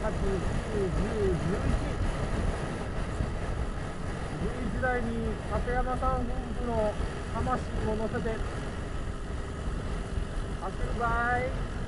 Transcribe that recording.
8、9、10、11台に立山さん夫婦の魂を乗せて走るばい。